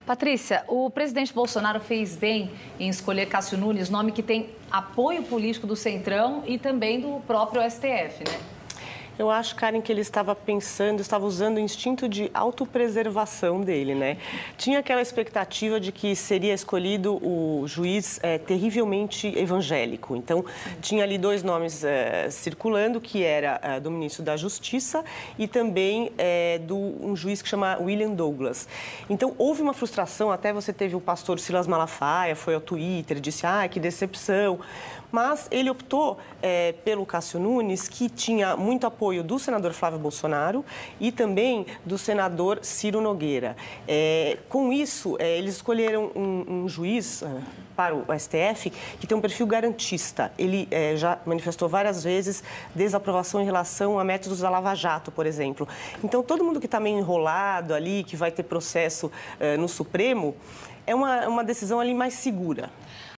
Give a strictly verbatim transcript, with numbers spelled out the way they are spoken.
Patrícia, o presidente Bolsonaro fez bem em escolher Cássio Nunes, nome que tem apoio político do Centrão e também do próprio S T F, né? Eu acho, Karen, que ele estava pensando, estava usando o instinto de autopreservação dele, né? Tinha aquela expectativa de que seria escolhido o juiz é, terrivelmente evangélico. Então, tinha ali dois nomes é, circulando, que era é, do ministro da Justiça e também é, do um juiz que chama William Douglas. Então, houve uma frustração, até você teve o pastor Silas Malafaia, foi ao Twitter, disse, ah, que decepção. Mas ele optou é, pelo Cássio Nunes, que tinha muito apoio do senador Flávio Bolsonaro e também do senador Ciro Nogueira. É, com isso, é, eles escolheram um, um juiz é, para o S T F que tem um perfil garantista. Ele é, já manifestou várias vezes desaprovação em relação a métodos da Lava Jato, por exemplo. Então, todo mundo que está meio enrolado ali, que vai ter processo é, no Supremo, é uma, uma decisão ali mais segura.